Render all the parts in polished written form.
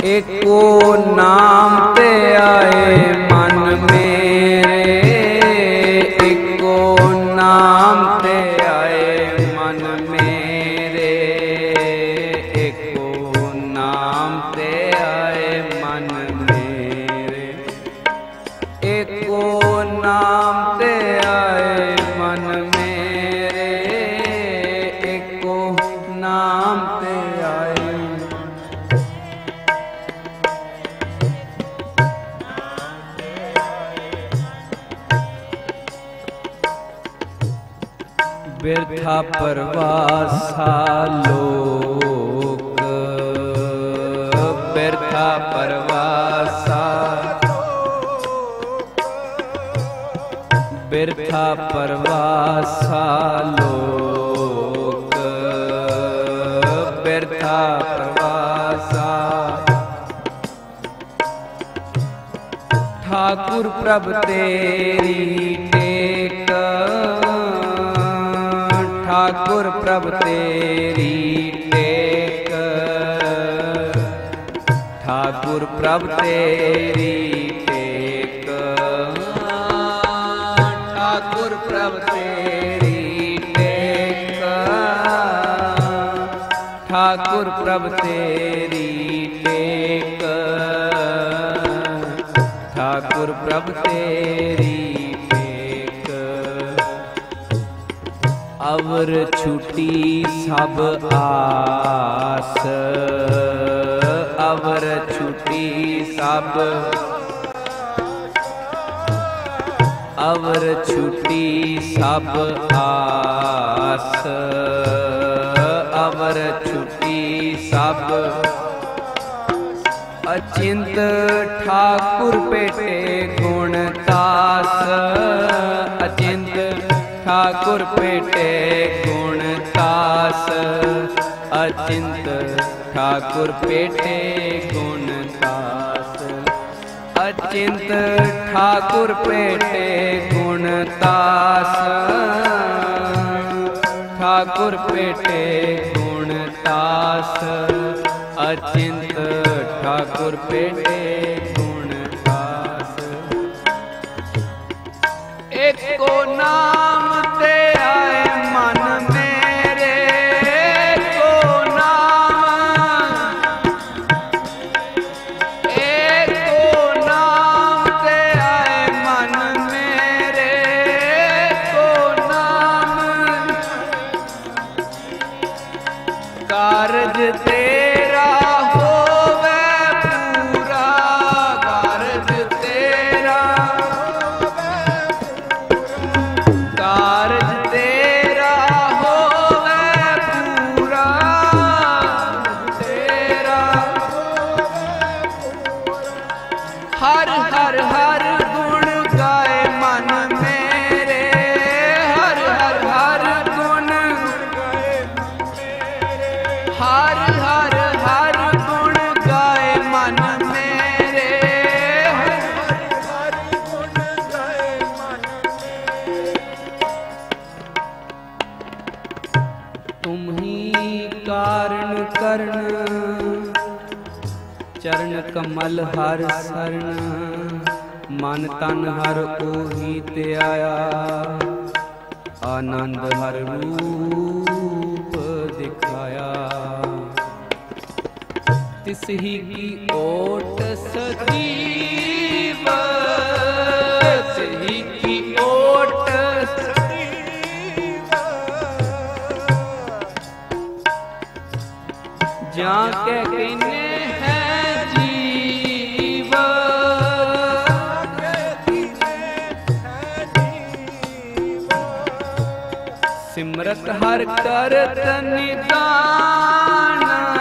एको नाम ते आए मन मेरे, एको नाम ते आए मन मेरे, एको नाम ते आए मन मेरे, एको नाम ते आए मन मेरे, एको नाम ते आए। बिरथा परवासा लोक, बिरथा परवासा, बिरथा परवासा लोक, बिरथा परवासा। ठाकुर प्रभ तेरी टेक, ठाकुर प्रभ तेरी टेक, ठाकुर प्रभ तेरी टेक, ठाकुर प्रभ तेरी टेक, ठाकुर प्रभ तेरी टेक, ठाकुर प्रभ तेरी टेक। अवर छुटी सब आस, अवर छुटी सब, अवर छुटी सब आस, अवर छुटी सब। अचिंत ठाकुर पेटे गुणतास, अचिंत ठाकुर पेटे गुणतास, अचिंत ठाकुर पेटे गुणतास, अचिंत ठाकुर पेटे गुणतास, ठाकुर पेटे गुणतास, अचिंत ठाकुर पेटे गुणतास। एको नाम ते आए मन मेरे, एको नाम, एको नाम ते आए मन मेरे, एको नाम। कारज तेरा होवे पूरा, कारज तेरा, कारज तेरा होवे पूरा, तेरा। हर हर हर गुण गाए मन मेरे, हर हर हर गुण, हर हर हर गुण गाए मन मेरे, हर हर गुण गाए मन मेरे। तुम ही कारण करण, चरण कमल हर शरण, मन तन हर ओही ते आया, आनंद हर रूप दिखाया। तिस ही की ओट सजीव, तिस ही की ओट सजीव, जाके कहने हैं जीव, सिमरत हर करत निदान,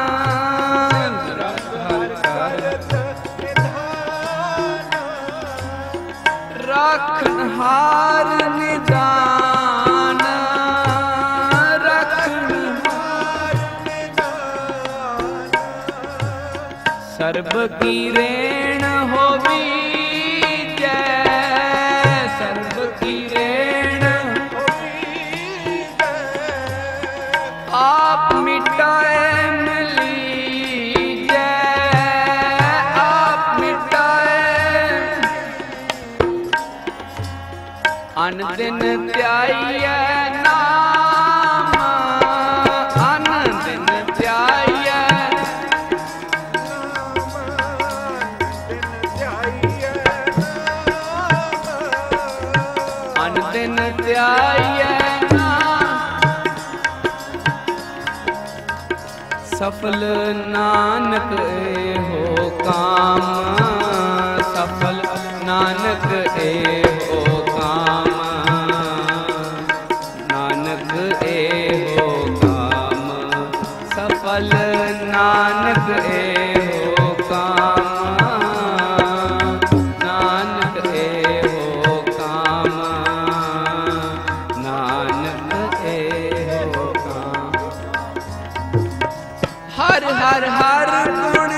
रखनहार निदान, रखनहार निदान। सर्ब की रेण होवी जय, सर्ब की रेण होवी जय। आप मिटाए मिली जय, दिन ध्याइयै नाम, अन दिन ध्याइयै अन दिन ध्याइयै सफल नानक एहो काम, सफल नानक एहो काम, नानक एहो काम, सफल नानक एहो काम, नानक एहो काम, नानक एहो काम। हर हर हर गुण